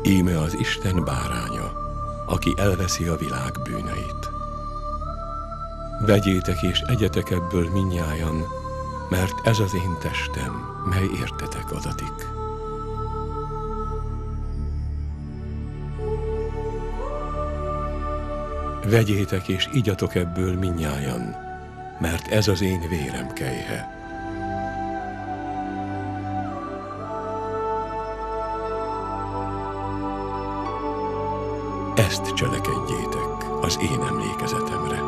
Íme az Isten báránya, aki elveszi a világ bűneit. Vegyétek és egyetek ebből mindnyájan, mert ez az én testem, mely értetek adatik. Vegyétek és igyatok ebből mindnyájan, mert ez az én vérem kelyhe. Ezt cselekedjétek az én emlékezetemre.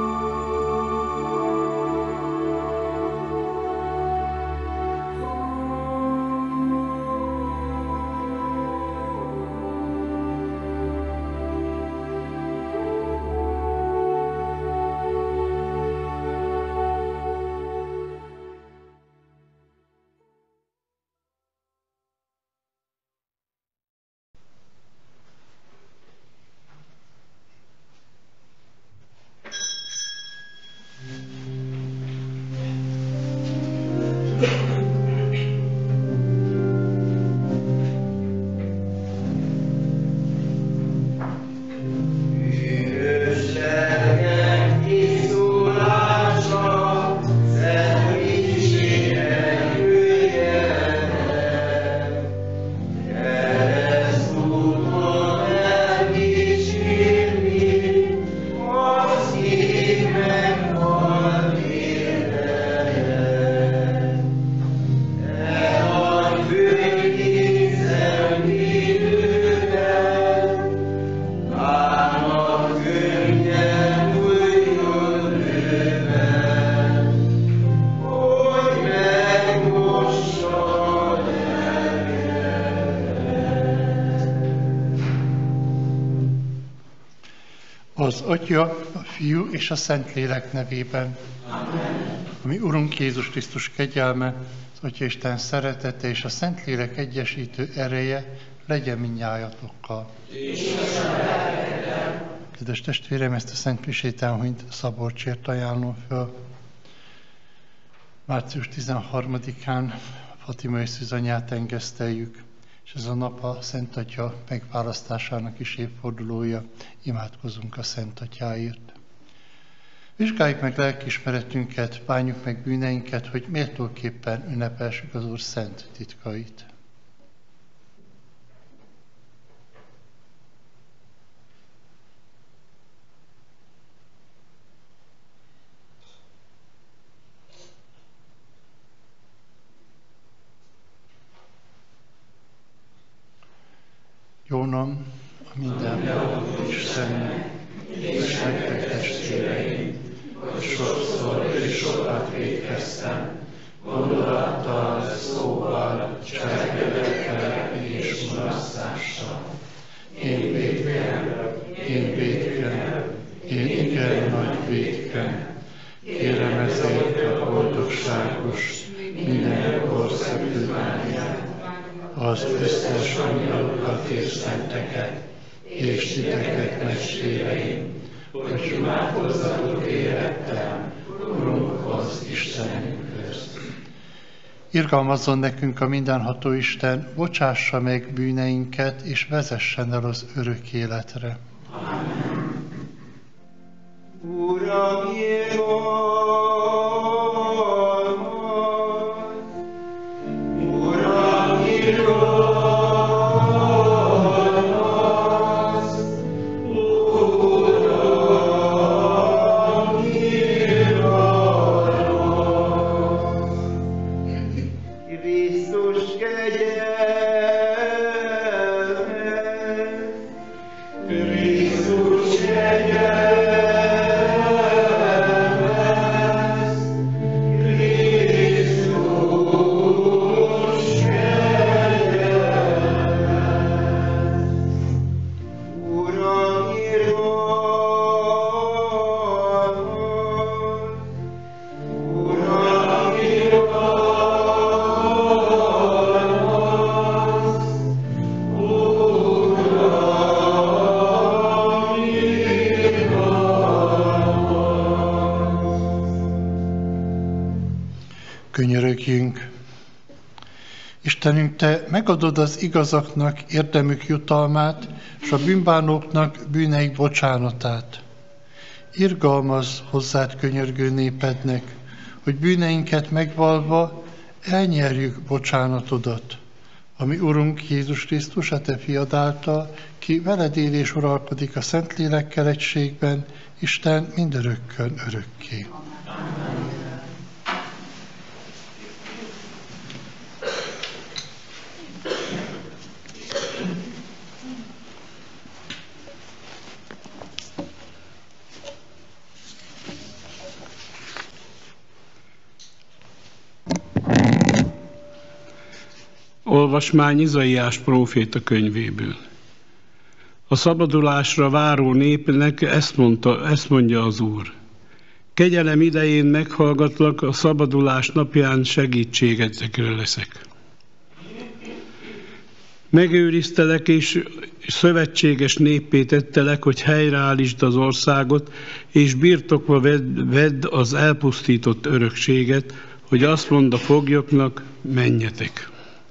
Az Atya, a Fiú és a Szentlélek nevében. Amen. A mi Urunk Jézus Krisztus kegyelme, az Atya Isten szeretete és a Szentlélek egyesítő ereje legyen mindnyájatokkal. Kedves testvérem, ezt a Szent Misét elhunyt Szabolcsért ajánlom föl. Március 13-án Fatimai Szűzanyát engeszteljük, és ez a nap a Szent Atya megválasztásának is évfordulója. Imádkozunk a Szent Atyáért. Vizsgáljuk meg lelkiismeretünket, bánjuk meg bűneinket, hogy méltóképpen ünnepelsük az Úr szent titkait. Jónom, a mindenvaló Istennek, és nektek testvéreim, hogy sokszor és sokat vétkeztem, gondolattal, szóval, cselekedettel és mulasztással. Én vétkem, én igen nagy vétkem. Kérem ezért a boldogságos, minden korszak bűvániát, az összes angyalokat és szenteket, és titeket, testvéreim, hogy imádkozzatok élettel, Urunkhoz, Istenünkhöz. Irgalmazzon nekünk a mindenható Isten, bocsássa meg bűneinket, és vezessen el az örök életre. Amen. Uram, Könyörögjünk! Istenünk, Te megadod az igazaknak érdemük jutalmát, és a bűnbánóknak bűneik bocsánatát. Irgalmazz hozzád könyörgő népednek, hogy bűneinket megvalva elnyerjük bocsánatodat. Ami Urunk Jézus Krisztus, a Te fiad által, ki veled él és uralkodik a Szentlélekkel egységben, Isten mindörökkön örökké. Olvasmány Izaiás próféta könyvéből. A szabadulásra váró népnek ezt mondja az Úr. Kegyelem idején meghallgatlak, a szabadulás napján segítségetekre leszek. Megőriztelek és szövetséges néppé tettelek, hogy helyreállítsd az országot, és birtokba vedd az elpusztított örökséget, hogy azt mondd a foglyoknak, menjetek.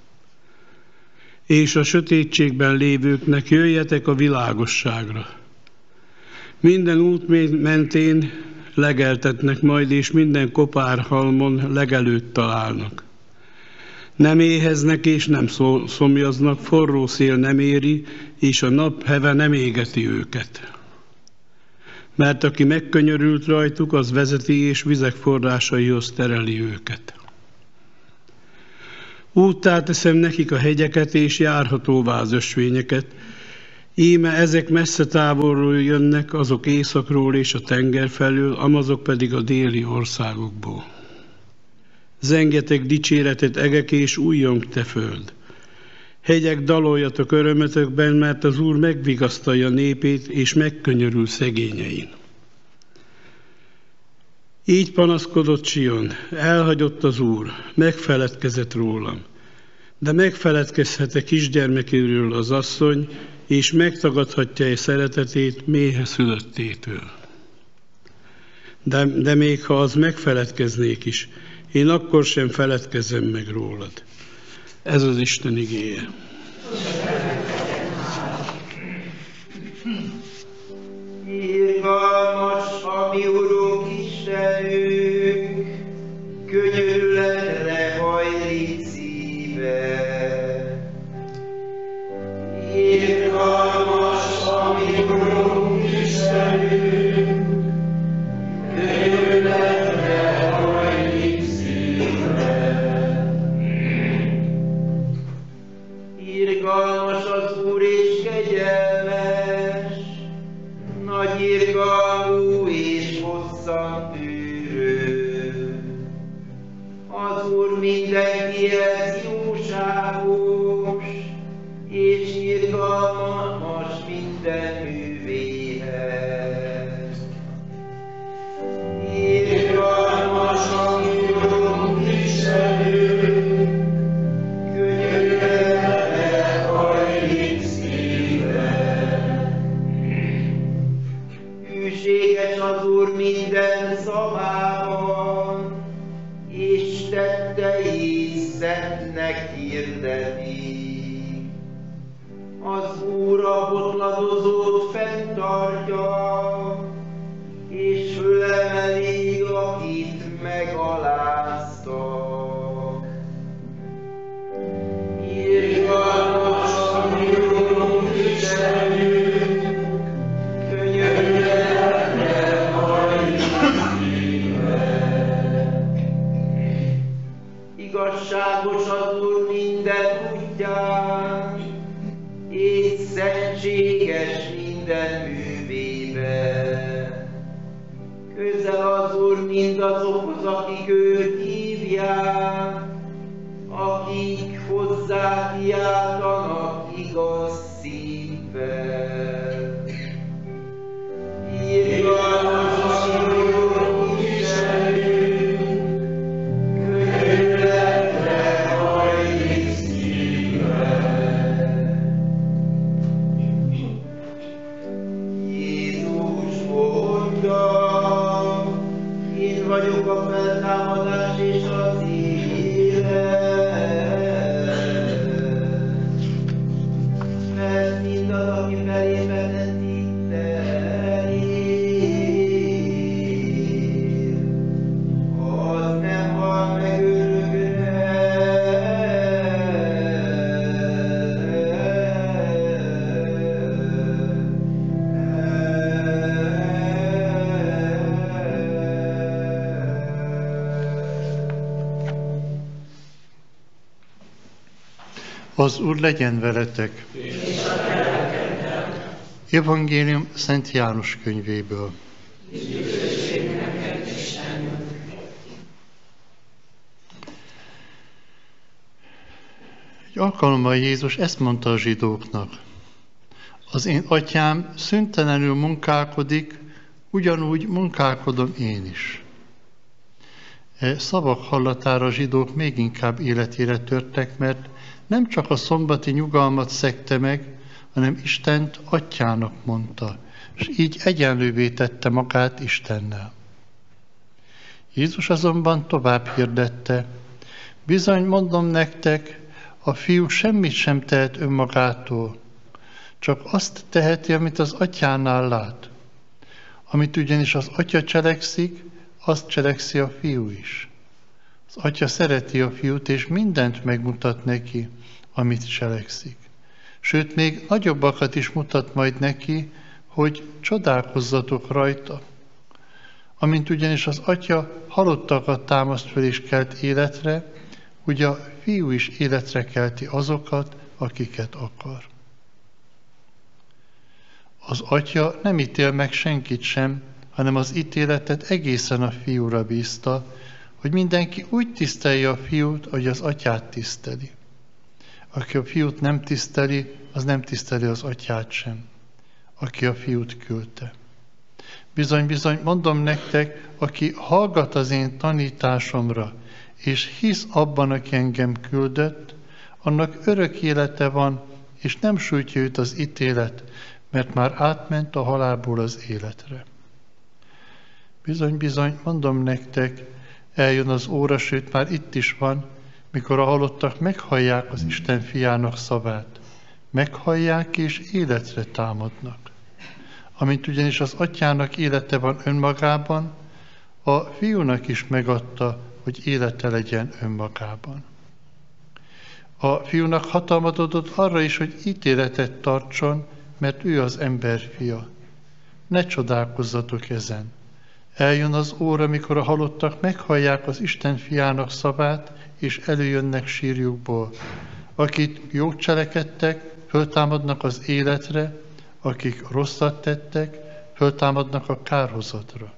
És a sötétségben lévőknek jöjjetek a világosságra. Minden út mentén legeltetnek majd, és minden kopárhalmon legelőt találnak. Nem éheznek és nem szomjaznak, forró szél nem éri, és a nap heve nem égeti őket. Mert aki megkönyörült rajtuk, az vezeti és vizek forrásaihoz tereli őket. Úttá teszem nekik a hegyeket, és járhatóvá az ösvényeket. Íme ezek messze távolról jönnek, azok északról és a tenger felől, amazok pedig a déli országokból. Zengetek dicséretet, egek, és újjong te föld. Hegyek, daloljatok örömötökben, mert az Úr megvigasztalja népét, és megkönyörül szegényein. Így panaszkodott Sion, elhagyott az Úr, megfeledkezett rólam. De megfeledkezhet-e kisgyermekéről az asszony, és megtagadhatja-e szeretetét méhe szülöttétől. De még ha az megfeledkeznék is, én akkor sem feledkezem meg rólad. Ez az Isten igéje. Irgalmas a mi Urunk Istenünk, könyörületre hajlik szíve. Irgalmas a mi Urunk Istenünk, könyörületre hajlik szíve. Irgalmas az Úr és kegyelmes, nagy irgalmú és hosszantűrő. Az Úr mindenkihez jóságos, és irgalmas minden művéhez. Irgalmas a mi Urunk Istenünk, könyörületre hajlik szíve. Hűséges az Úr minden szavában, és tettei szentnek hirdetik. Az Úr a botladozót fenntartja, és fölemeli, akit megaláztak. Irgalmas a mi Urunk Istenünk, könyörületre hajlik szíve. Igazságos az Úr minden útján, és szentséges minden művében. Közel az Úr mindazokhoz, akik őt hívják, akik hozzá kiáltanak igaz szívvel. Irgalmas a mi Urunk Istenünk, könyörületre hajlik szíve. Jézus mondja, én vagyok a feltámadás és az élet. Az Úr legyen veletek. Evangélium Szent János könyvéből. Egy alkalommal Jézus ezt mondta a zsidóknak: az én atyám szüntelenül munkálkodik, ugyanúgy munkálkodom én is. Szavak hallatára a zsidók még inkább életére törtek, mert nem csak a szombati nyugalmat szegte meg, hanem Istent atyának mondta, és így egyenlővé tette magát Istennel. Jézus azonban tovább hirdette: bizony mondom nektek, a fiú semmit sem tehet önmagától, csak azt teheti, amit az atyánál lát. Amit ugyanis az atya cselekszik, azt cselekszi a fiú is. Az atya szereti a fiút, és mindent megmutat neki, amit cselekszik. Sőt, még nagyobbakat is mutat majd neki, hogy csodálkozzatok rajta. Amint ugyanis az atya halottakat támaszt föl és kelt életre, úgy a fiú is életre kelti azokat, akiket akar. Az atya nem ítél meg senkit sem, hanem az ítéletet egészen a fiúra bízta, hogy mindenki úgy tisztelje a fiút, ahogy az atyát tiszteli. Aki a fiút nem tiszteli, az nem tiszteli az atyát sem, aki a fiút küldte. Bizony, bizony, mondom nektek, aki hallgat az én tanításomra, és hisz abban, aki engem küldött, annak örök élete van, és nem sújtja őt az ítélet, mert már átment a halálból az életre. Bizony, bizony, mondom nektek, eljön az óra, sőt már itt is van, mikor a halottak meghallják az Isten fiának szavát. Meghallják és életre támadnak. Amint ugyanis az atyának élete van önmagában, a fiúnak is megadta, hogy élete legyen önmagában. A fiúnak hatalmat adott arra is, hogy ítéletet tartson, mert ő az ember fia. Ne csodálkozzatok ezen. Eljön az óra, mikor a halottak meghallják az Isten fiának szavát, és előjönnek sírjukból. Akik jót cselekedtek, föltámadnak az életre, akik rosszat tettek, föltámadnak a kárhozatra.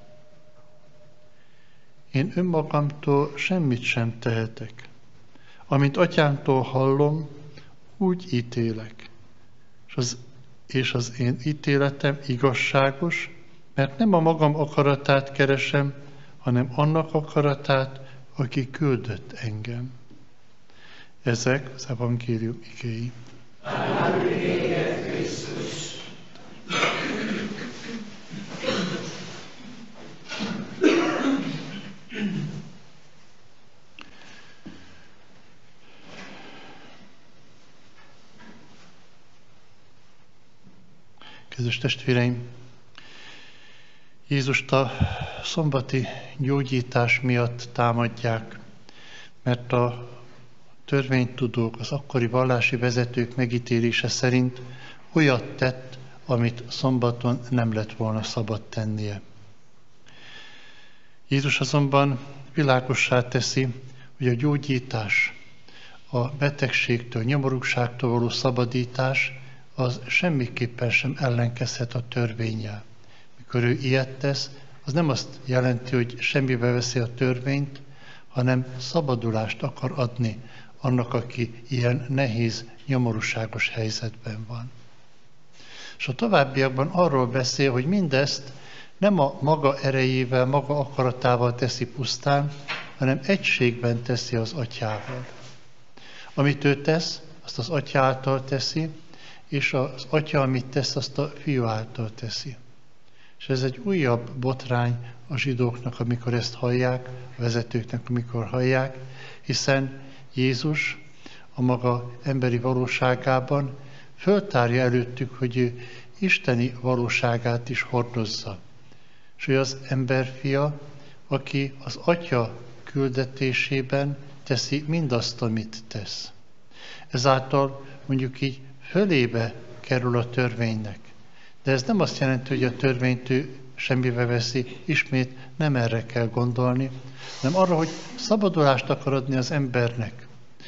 Én önmagamtól semmit sem tehetek. Amint atyámtól hallom, úgy ítélek. És az én ítéletem igazságos, mert nem a magam akaratát keresem, hanem annak akaratát, aki küldött engem. Ezek az evangélium igéi. Kedves testvéreim, Jézust a szombati gyógyítás miatt támadják, mert a törvénytudók, az akkori vallási vezetők megítélése szerint olyat tett, amit szombaton nem lett volna szabad tennie. Jézus azonban világossá teszi, hogy a gyógyítás, a betegségtől, nyomorúságtól való szabadítás az semmiképpen sem ellenkezhet a törvénnyel. Mikor ő ilyet tesz, az nem azt jelenti, hogy semmibe veszi a törvényt, hanem szabadulást akar adni annak, aki ilyen nehéz, nyomorúságos helyzetben van. És a továbbiakban arról beszél, hogy mindezt nem a maga erejével, maga akaratával teszi pusztán, hanem egységben teszi az atyával. Amit ő tesz, azt az atya által teszi, és az atya, amit tesz, azt a fiú által teszi. És ez egy újabb botrány a zsidóknak, amikor ezt hallják, a vezetőknek, amikor hallják, hiszen Jézus a maga emberi valóságában föltárja előttük, hogy ő isteni valóságát is hordozza. És ő az emberfia, aki az atya küldetésében teszi mindazt, amit tesz. Ezáltal mondjuk így fölébe kerül a törvénynek. De ez nem azt jelenti, hogy a törvényt ő semmibe veszi, ismét nem erre kell gondolni, hanem arra, hogy szabadulást akar adni az embernek.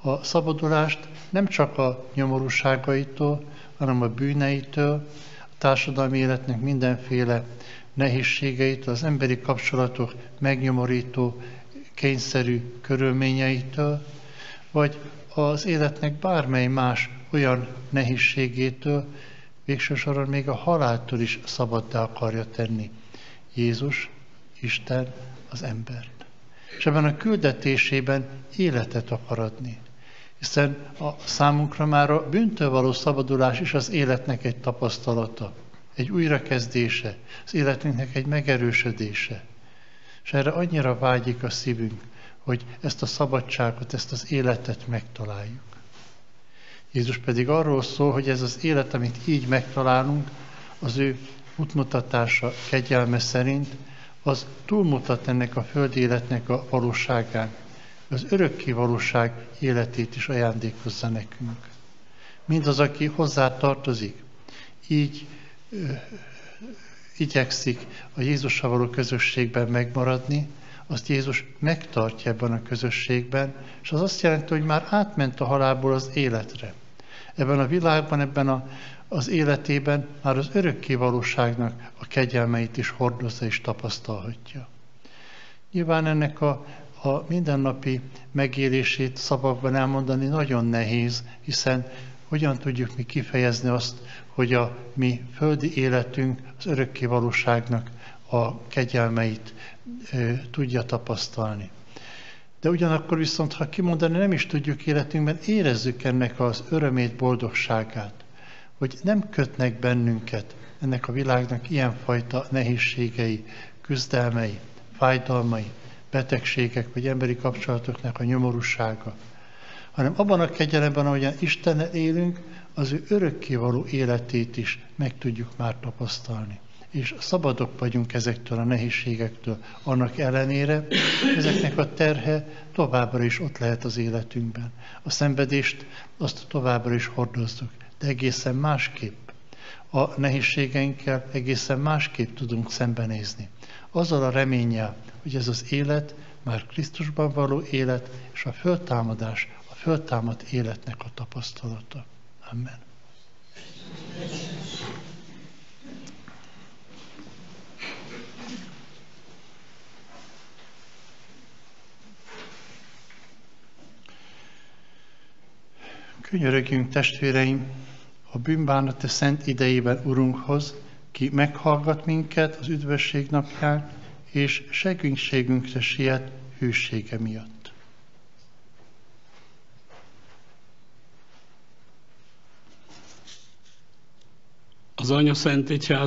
A szabadulást nem csak a nyomorúságaitól, hanem a bűneitől, a társadalmi életnek mindenféle nehézségeitől, az emberi kapcsolatok megnyomorító, kényszerű körülményeitől, vagy az életnek bármely más olyan nehézségétől, végső soron még a haláltól is szabaddá akarja tenni Jézus, Isten, az embert. És ebben a küldetésében életet akar adni. Hiszen a számunkra már a bűntől való szabadulás is az életnek egy tapasztalata, egy újrakezdése, az életünknek egy megerősödése. És erre annyira vágyik a szívünk, hogy ezt a szabadságot, ezt az életet megtaláljuk. Jézus pedig arról szól, hogy ez az élet, amit így megtalálunk, az ő útmutatása, kegyelme szerint, az túlmutat ennek a földi életnek a valóságán. Az örökké valóság életét is ajándékozza nekünk. Mindaz, aki hozzá tartozik, így igyekszik a Jézussal való közösségben megmaradni, azt Jézus megtartja ebben a közösségben, és az azt jelenti, hogy már átment a halálból az életre. Ebben a világban, ebben az életében már az örökké valóságnak a kegyelmeit is hordozza és tapasztalhatja. Nyilván ennek a mindennapi megélését szavakban elmondani nagyon nehéz, hiszen hogyan tudjuk mi kifejezni azt, hogy a mi földi életünk az örökké valóságnak a kegyelmeit tudja tapasztalni. De ugyanakkor viszont, ha kimondani nem is tudjuk életünkben, érezzük ennek az örömét, boldogságát, hogy nem kötnek bennünket ennek a világnak ilyenfajta nehézségei, küzdelmei, fájdalmai, betegségek vagy emberi kapcsolatoknak a nyomorúsága, hanem abban a kegyelemben, ahogyan Istennel élünk, az ő örökkévaló életét is meg tudjuk már tapasztalni. És szabadok vagyunk ezektől a nehézségektől. Annak ellenére ezeknek a terhe továbbra is ott lehet az életünkben. A szenvedést azt továbbra is hordozzuk, de egészen másképp. A nehézségeinkkel egészen másképp tudunk szembenézni. Azzal a reménnyel, hogy ez az élet már Krisztusban való élet, és a föltámadás, a föltámadt életnek a tapasztalata. Amen. Könyörögjünk, testvéreim, a bűnbánati szent idejében Urunkhoz, ki meghallgat minket az üdvösség napján, és segítségünkre siet hűsége miatt. Az Anya Szent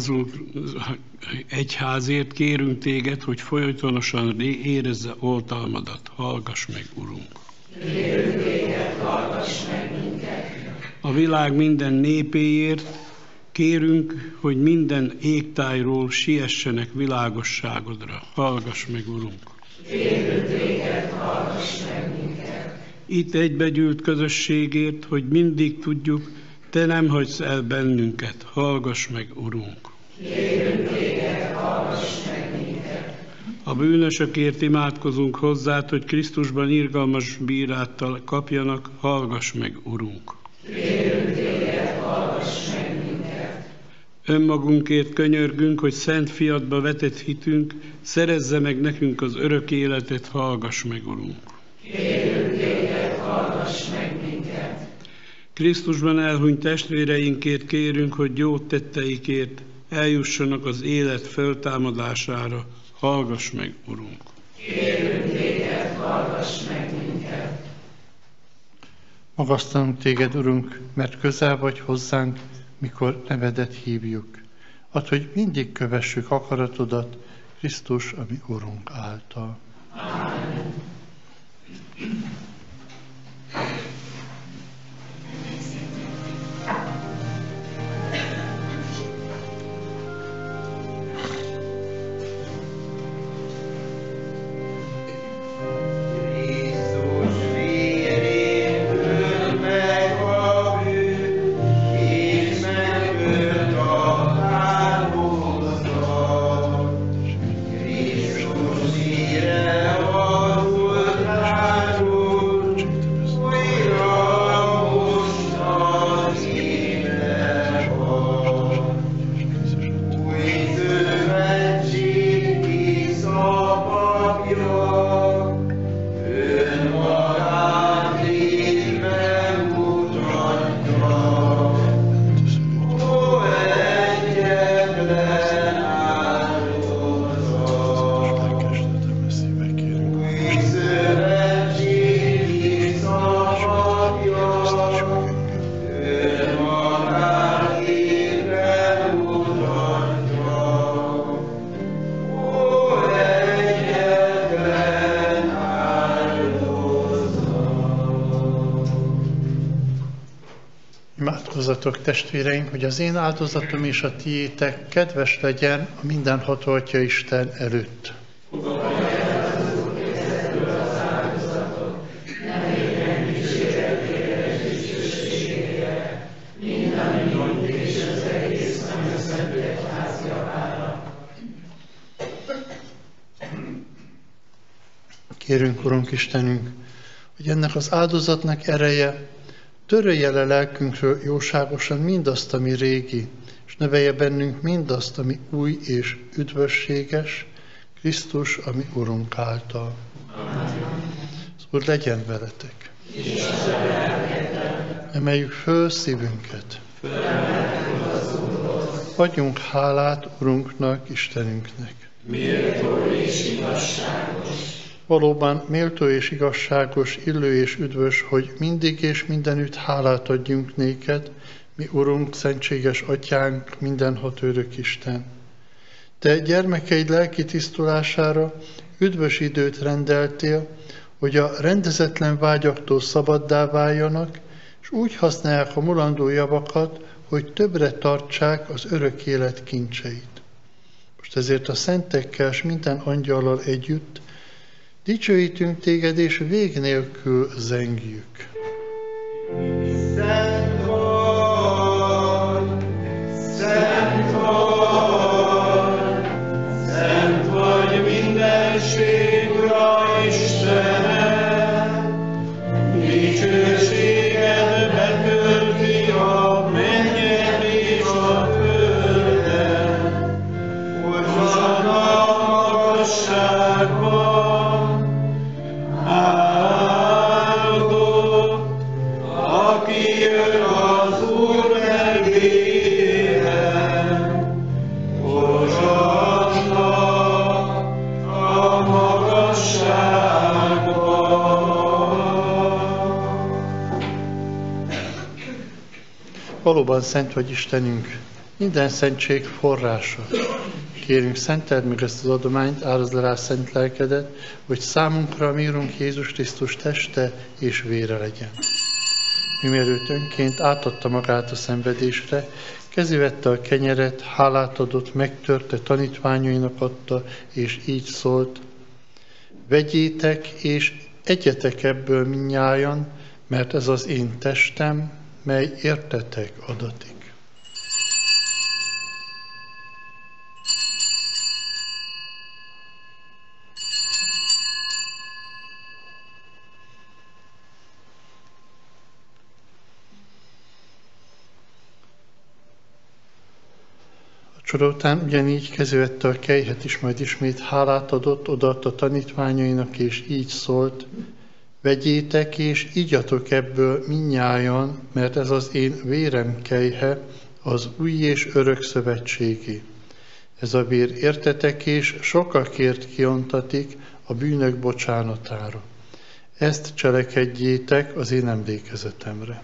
Egyházért kérünk téged, hogy folytonosan érezze oltalmadat. Hallgass meg, Urunk! Kérünk téged, hallgass meg minket! A világ minden népéért kérünk, hogy minden égtájról siessenek világosságodra. Hallgass meg, Urunk! Kérünk téged, hallgass meg minket! Itt egybegyűlt közösségért, hogy mindig tudjuk, te nem hagysz el bennünket. Hallgass meg, Urunk! Kérünk téged, hallgass meg minket! A bűnösökért imádkozunk hozzád, hogy Krisztusban irgalmas bíráttal kapjanak. Hallgass meg, Urunk! Kérünk téged, hallgass meg minket! Önmagunkért könyörgünk, hogy szent fiadba vetett hitünk szerezze meg nekünk az örök életet. Hallgass meg, Urunk! Kérünk téged, hallgass meg minket! Krisztusban elhunyt testvéreinkért kérünk, hogy jó tetteikért eljussanak az élet föltámadására. Hallgass meg, Urunk! Kérünk téged, hallgass meg minket! Magasztalunk téged, Urunk, mert közel vagy hozzánk, mikor nevedet hívjuk. Add, hogy mindig kövessük akaratodat, Krisztus, ami Urunk által. Amen. Krisztus ére az Imádkozzatok, testvéreink, hogy az én áldozatom és a tiétek kedves legyen a mindenható Atya Isten előtt. Kérünk, Urunk Istenünk, hogy ennek az áldozatnak ereje törölje le lelkünkről jóságosan mindazt, ami régi, és nevelje bennünk mindazt, ami új és üdvösséges, Krisztus, ami Urunk által. Amen. Az Úr legyen veletek. Emeljük föl szívünket. Adjunk hálát Urunknak, Istenünknek. Méltó és igazságos. Valóban méltó és igazságos, illő és üdvös, hogy mindig és mindenütt hálát adjunk néked, mi Urunk, szentséges Atyánk, mindenható örök Isten. Te gyermekeid lelki tisztulására üdvös időt rendeltél, hogy a rendezetlen vágyaktól szabaddá váljanak, és úgy használják a mulandó javakat, hogy többre tartsák az örök élet kincseit. Most ezért a szentekkel és minden angyallal együtt dicsőítünk téged, és vég nélkül zengjük. Szent vagy, szent vagy, szent vagy mindenség, Ura Istenem, dicsőséged betölti a mennyet és a földet, hozsanna a magasságban. Valóban szent vagy Istenünk, minden szentség forrása. Kérünk, szenteld meg ezt az adományt, áldozd le rá szent lelkedet, hogy számunkra a mi Urunk Jézus Krisztus teste és vére legyen. Mielőtt önként átadta magát a szenvedésre, kezévette a kenyeret, hálát adott, megtörte, tanítványainak adta, és így szólt: vegyétek és egyetek ebből mindnyájan, mert ez az én testem, mely értetek adatik. Csoda után ugyanígy kezévette a kejhet is, majd ismét hálát adott, odaadta tanítványainak, és így szólt: vegyétek és igyatok ebből mindnyájan, mert ez az én vérem kejhe, az új és örök szövetségi. Ez a vér értetek és sokakért kiontatik a bűnök bocsánatára. Ezt cselekedjétek az én emlékezetemre.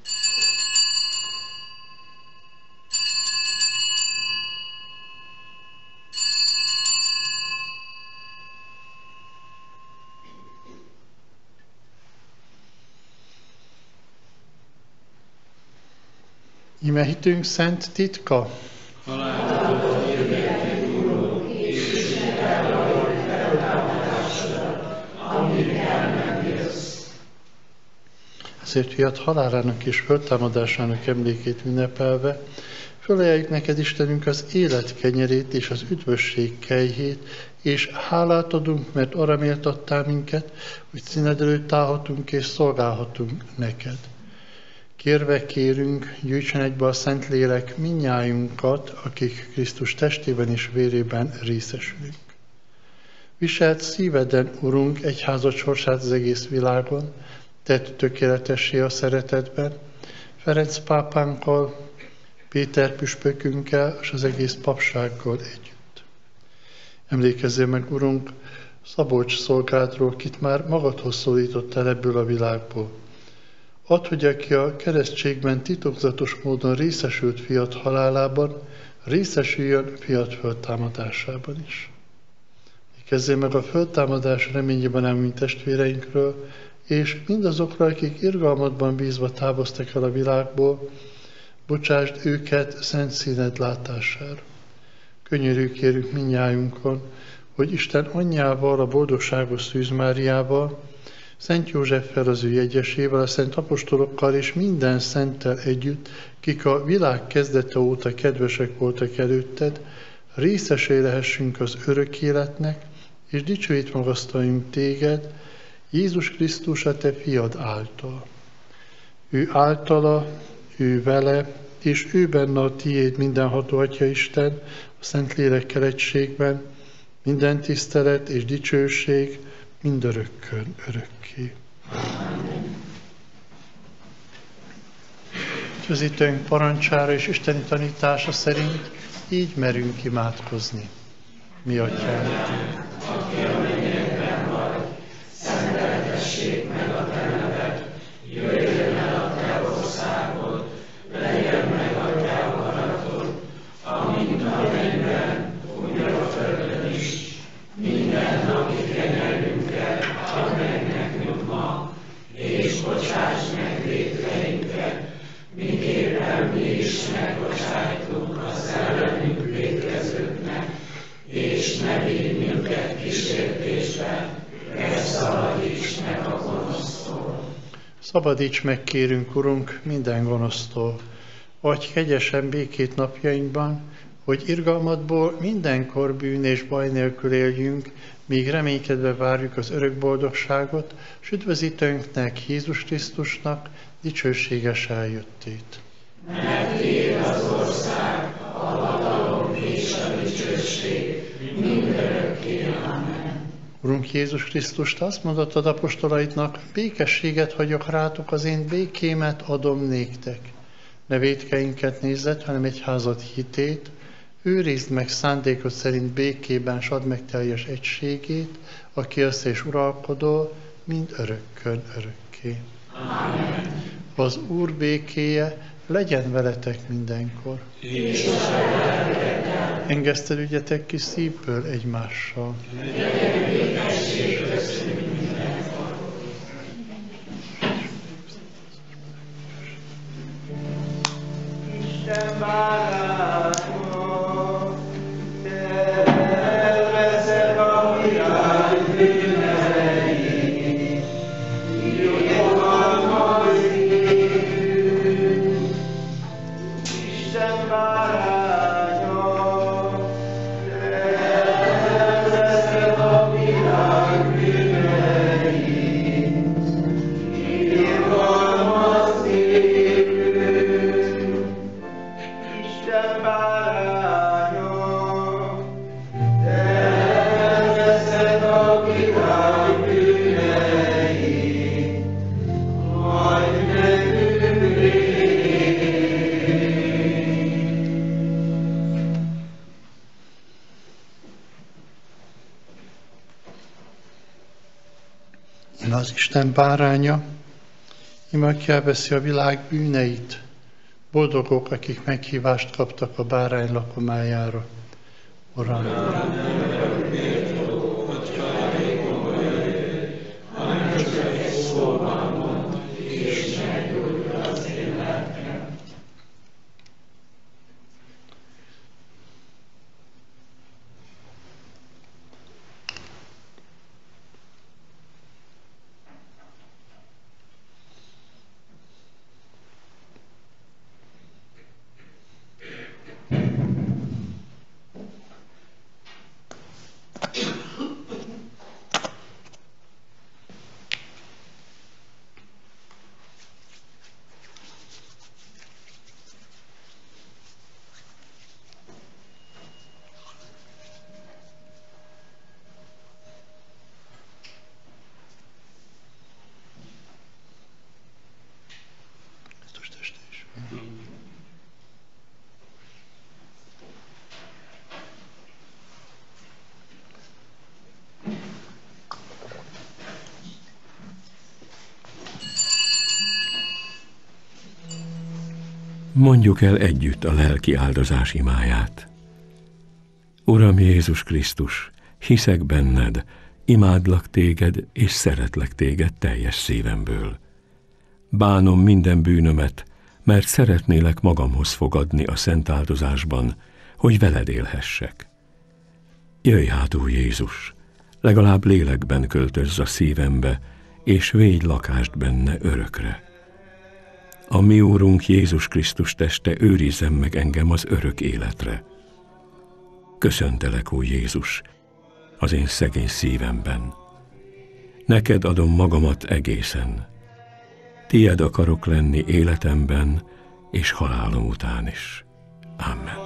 Íme hitünk szent titka. Halálodat hirdetjük, Urunk, és sikerrel feltámadásra, amíg el nem jössz. Ezért fiat halálának és föltámadásának emlékét ünnepelve, fölajánljuk neked, Istenünk, az élet kenyerét és az üdvösség kejhét, és hálát adunk, mert arra méltattál minket, hogy színed előtt állhatunk és szolgálhatunk neked. Kérve kérünk, gyűjtsen egybe a Szentlélek mindnyájunkat, akik Krisztus testében és vérében részesülünk. Viselt szíveden, Urunk, egyházad sorsát az egész világon, tedd tökéletessé a szeretetben, Ferenc pápánkkal, Péter püspökünkkel és az egész papsággal együtt. Emlékezzél meg, Urunk, Szabolcs szolgádról, kit már magadhoz szólítottál ebből a világból. Add, hogy aki a keresztségben titokzatos módon részesült fiat halálában, részesüljön fiat föltámadásában is. Kezdjél meg a föltámadás reményében elmúlt testvéreinkről, és mindazokra, akik irgalmadban bízva távoztak el a világból, Bocsásd őket szent színed látására. Könyörű kérünk mindnyájunkon, hogy Isten anyjával, a boldogságos Szűz Máriával, Szent Józseffel, az ő jegyesével, a szent apostolokkal és minden szenttel együtt, kik a világ kezdete óta kedvesek voltak előtted, részesei lehessünk az örök életnek, és dicsőít magasztaljunk téged, Jézus Krisztus, a te fiad által. Ő általa, ő vele, és ő benne a tiéd mindenható Atya Isten, a Szentlélekkel egységben, minden tisztelet és dicsőség mindörökkön örökké. Üdvözítőnk parancsára és isteni tanítása szerint így merünk imádkozni. Mi Atyánk, aki a mennyekben vagy, szenteltessék meg a te neved, jöjjön el a te országod, legyen meg a te akaratod, amint a mennyben, úgy a földön is. Minden napi kenyerünket add meg nekünk ma, és bocsáss meg vétkeinket, miképpen mi is megbocsájtunk az ellenünk vétkezőknek, és ne vigy minket kísértésbe, de szabadíts meg a gonosztól. Szabadíts meg, kérünk, Urunk, minden gonosztól. Adj kegyesen békét napjainkban, hogy irgalmadból mindenkor bűn és baj nélkül éljünk, míg reménykedve várjuk az örök boldogságot, s üdvözítőnknek, Jézus Krisztusnak dicsőséges eljöttét. Mert tiéd az ország, a hatalom és a dicsőség, mindörökké. Amen. Urunk Jézus Krisztus, te azt mondottad apostolaidnak, békességet hagyok rátok, az én békémet adom néktek. Ne vétkeinket nézzed, hanem egyházad hitét, őrizd meg szándékod szerint békében, s add meg teljes egységét, aki össze és uralkodol, mind örökkön örökké. Amen. Az Úr békéje legyen veletek mindenkor. És a lelkeddel. Engesztelődjetek ki szívből egymással. Legyen békesség köztünk mindenkor. Isten báránya, te elveszed a világ bűneit, jutalmazik. Isten báránya, te elveszed a világ bűneit, jutalmazik. Isten báránya, te elveszed a világ bűneit, majd nekünk Én az Isten báránya, ime aki elveszi a világ bűneit. Boldogok, akik meghívást kaptak a bárány lakomájára. Uram, Mondjuk el együtt a lelki áldozás imáját. Uram Jézus Krisztus, hiszek benned, imádlak téged és szeretlek téged teljes szívemből. Bánom minden bűnömet, mert szeretnélek magamhoz fogadni a szent áldozásban, hogy veled élhessek. Jöjj hát, Úr Jézus, legalább lélekben költözz a szívembe, és védj lakást benne örökre. A mi Úrunk Jézus Krisztus teste őrizzen meg engem az örök életre. Köszöntelek, Úr Jézus, az én szegény szívemben. Neked adom magamat egészen. Tied akarok lenni életemben és halálom után is. Amen.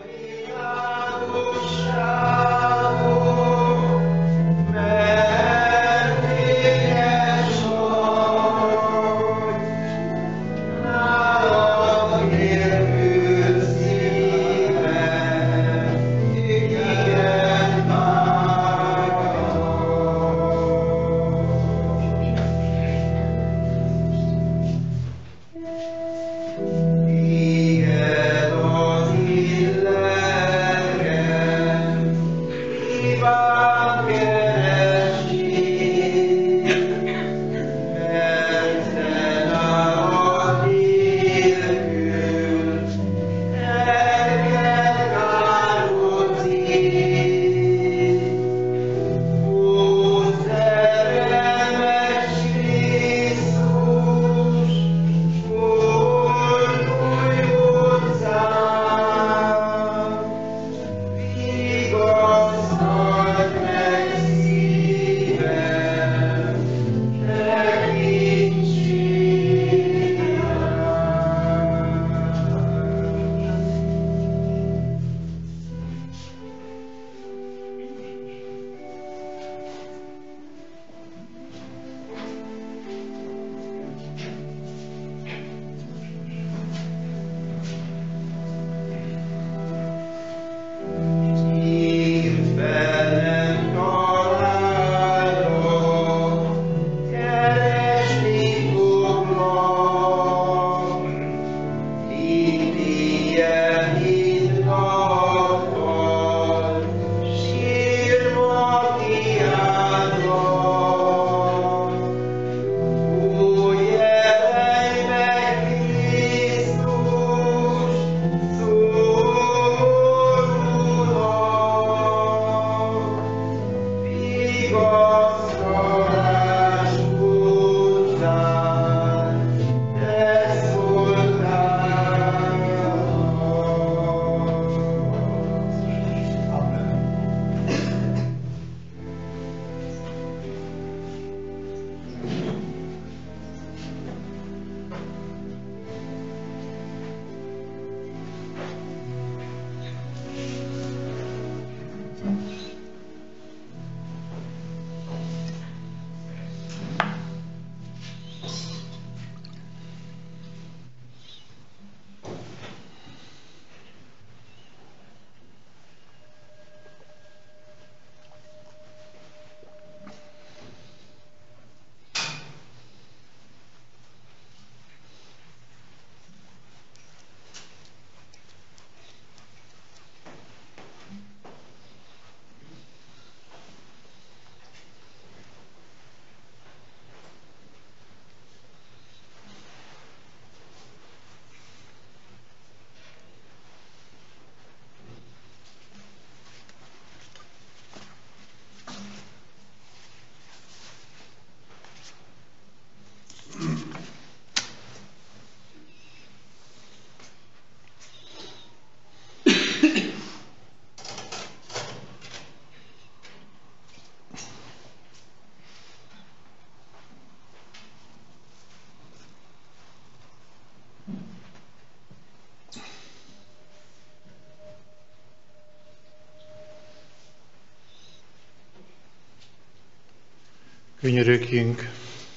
Könyörögjünk.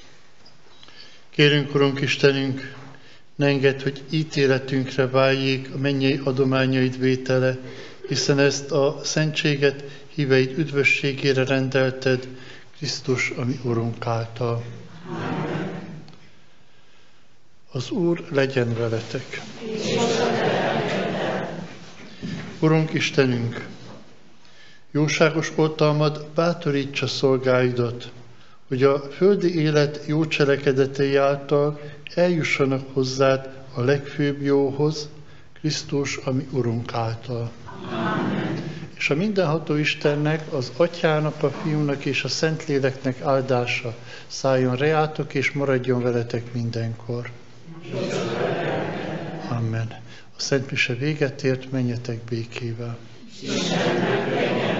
Kérünk, Urunk Istenünk, ne engedd, hogy ítéletünkre váljék a mennyei adományaid vétele, hiszen ezt a szentséget híveid üdvösségére rendelted, Krisztus, a mi Urunk által. Amen. Az Úr legyen veletek. Urunk Istenünk, jóságos oltalmad bátorítsa szolgáidat, hogy a földi élet jó cselekedetei által eljussanak hozzád a legfőbb jóhoz, Krisztus, ami Urunk által. Amen. És a mindenható Istennek, az Atyának, a Fiúnak és a Szentléleknek áldása szálljon reátok és maradjon veletek mindenkor. Amen. A Szent Mise véget ért, menjetek békével. Istennek legyen